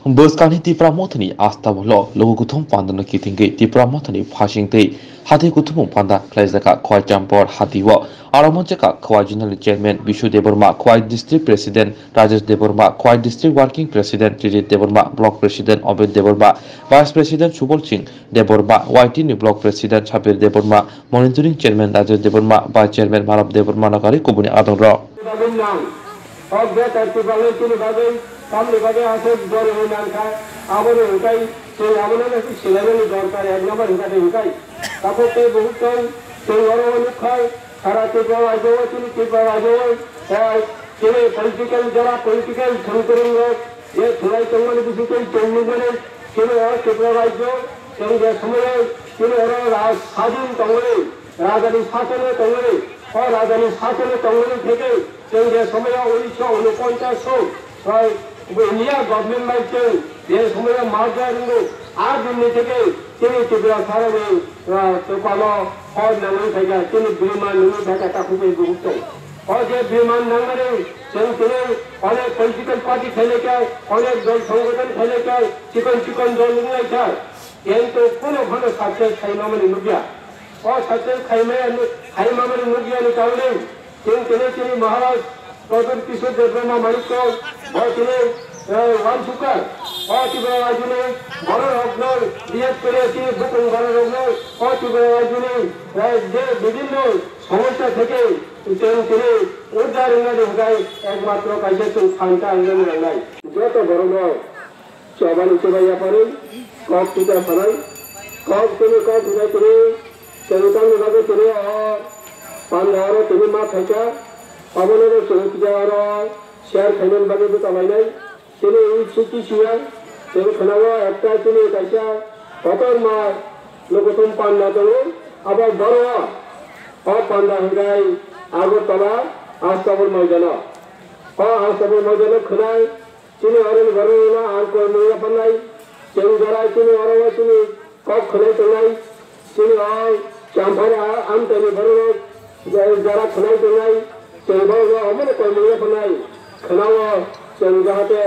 Boskani Tipra Motani Astabolo, Logutum Pandana Kitingi, Tipra Motani, Fashing Day, Hati Kutum Panda, Klazaka, Kwai Jampor, Hatiwa, Aramonjaka, Kwai General Chairman, Vishu Deborma, Kwai District President, Rajesh Deborma, Kwai District Working President, Trijit Deborma, Block President, Obed Deborma, Vice President Subol Singh, Deborma, YTN Block President, Sabir Deborma, Monitoring Chairman, Rajesh Deborma, Vice Chairman, Marab Deborma, Nagari, Kubuni Adonra. সামনে ভাবে আসে বড় হয়ে নাম খায় আবার হুকাই সেই আমনের ছেলেমেলে দরকার এক নম্বর হুকাতে হুকাই তারপর সেই বহুত সেই বড় মানুষ খায় সারা ত্রিপুরা রাজ্য তিনি ত্রিপুরা রাজ্য তিনি পলিটিক্যাল যারা পলিটিক্যাল সংকরণ যে থোড়াই তঙ্গনে বিশেষ জন্ম মানে তিনি ত্রিপুরা রাজ্য এবং যে সময়ে তিনি স্বাধীন তঙ্গনে রাজধানী শাসনে তঙ্গনে রাজধানী শাসনে তঙ্গনে থেকে তিনি যে সময়ে 1949 India government might say there is somewhere margin আর দিল্লি থেকে তিনি ত্রিপুরা সারাবে তো কোনো ফল নামে থাকে তিনি বিমান নামে থাকে তা খুবই গুরুত্ব और যে বিমান নামে তিনি অনেক পলিটিক্যাল পার্টি খেলে যায় অনেক দল সংগঠন খেলে যায় চিকন দল নিয়ে যায় কিন্তু কোনো কোনো সাথে খাইমামে নুগিয়া और সাথে খাইমামে নুগিয়া নি কারণে তিনি মহারাজ Gautam Kishore Devrama Manikko, और তিনি ওয়ান সুকার ত্রিপুরা রাজ্যে বড় রত্ন বিএস করে তিনি বুকুন বড় রত্ন ত্রিপুরা রাজ্যে যে বিভিন্ন সমস্যা থেকে তিনি উদ্ধার ঢোকায় একমাত্র কাজে খানটা আন্দোলন রান্নায় যত গরম চবানি চবাইয়া পড়ে কক টিকা ফলাই কক উঠাই তিনি সেরকম ভাবে তিনি পান্ডারও তিনি মা থাকা পাবনের চৌকিদার শেয়ার ফাইনাল বাগে চালাইনাই তিনি এই ছুটি শিয়ার তিনি খোনাবো একটা তিনি কাইসা কতর মার লোকতম পান্ডা দল আবার বড় পান্ডা হইগাই আগরতলা আস্তাবল ময়দান আস্তাবল ময়দান খোনাই তিনি অরণ ঘর না আর কই মইয়া পান্নাই সেই যারাই তিনি অরণ তিনি কক খোনাই তোলাই তিনি চাম্পারা আমতানি বড় যারা খোনাই তোলাই সেই বড় অমনে কই মইয়া পান্নাই খোনাবো जों जाहाथे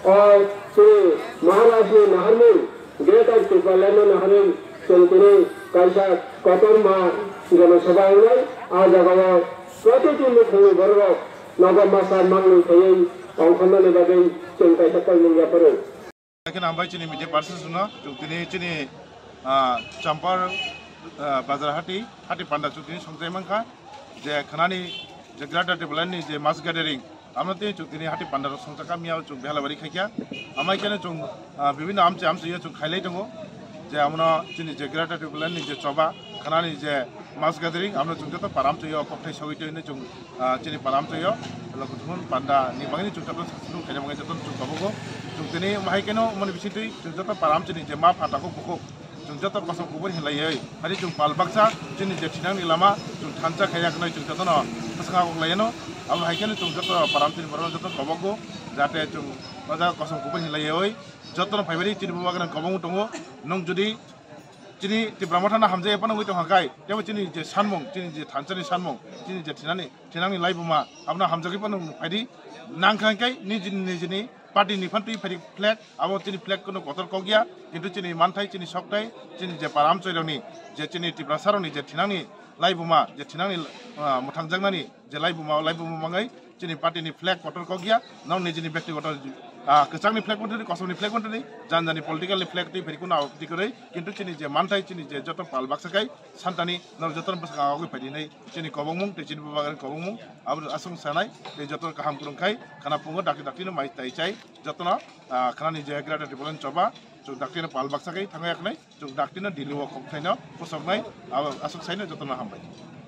महाराष्ट्र नाहरमोन ग्रेटर त्रिपुरालैंड नाहरमोन जों दिनै कायसा कतर मा जनसभा होनाय आ जागायाव प्रतिदिन खुङो बर'आव नगर मासा मांगै थायै अंखारनानै बागै जों कायसा कलमियाफोर लेकिन आमबाय चिनि मिटे पार्सन सुना जों दिनै चिनि चाम्पार बाजार हाटी पान्डा जों दिनै संजायमानखा जे खानानि जे ग्रेटर त्रिपुरालैंडनि जे मास गेदारिं আমরাতে চুক্তিনি হাটি পান্ডার সংসাকা মিয়াও চুক বেহালাবাড়ি খাইয়া আমাই কেন চুং বিভিন্ন আমচে চুক খাইলাই দङ যে আমরা চিনি যে গ্রেটার त्रिपुरालैंडनि যে চবা খানানি যে মাস গ্যাদারিং আমরা চুক যত পারাম চইयो ককথাই সবিতইনে চুং চিনি পারাম চইयो লগুন পান্ডা নিবাংনি চুক যত সাসু খাইজামাই যত চুক বাবগো চুক দিনি মাই কেন মানে বিচিতই চুক যত পারাম চিনি যে মা ফাটাকো বকো চুক যত কসম কুবর হিলাयै হারি চুক পালবাকসা চিনি যে ঠিনাंनि লামা চুক থানচা খাইয়াকनै চুক যত ন সাসা গলাयनो अब हाइकेन जों जत पारामतिनि बरन जत कबगो जाहाथे जों मजा कसम कुबन हिलायै जतन फाइबारि चिनि बुबागन कबंग दङ नों जुदि चिनि ब्रह्मथाना हामजाय एपान गय दंहागाय तेबो चिनि जे सानमं चिनि जे थानसानि सानमं चिनि जे थिनांनि लाइबुमा आबना हामजागिपन फाइदि नांखांखाय निजिनि पार्टी निफान्ति फाइदि फ्लेग आबो चिनि फ्लेग कोनो कतर कगिया किन्तु चिनि मानथाय चिनि सकथाय चिनि जे पाराम चयरनि जे चिनि त्रिपुरा सारनि जे थिनांनि लाइबुमा जे थिनांनि मुथांजांनानि जे लाइबुमा मांगाय चिनि पार्टीनि फ्लेग कटर कगिया नौ निजिनि व्यक्तिगत कचांनि फ्लेग मन्थनि कसमनि फ्लेग मन्थनि जानजानि पलिटिकलनि फ्लेग ति फेरिकुना दिकरै किन्तु चिनि जे मानथाय चिनि जे जत पाल बाक्साखाय सान्तानि नर जतन बसगागै फाइदिनै चिनि कबंगमुं चिनि बुबागन कबंगमुं आबो आसं सानाय बे जत काहाम कुरुंखाय खाना पुंगो दाखिनो माइ ताइचाय जतन खानानि जे ग्रेटर त्रिपुरालैंड चबा जो दाक्टिनो पाल बाक्साखाय थांगायाखनै जो दाक्टिनो दिलिव खबथायनो फसबनाय आबो आसं साइनो जतन हामबाय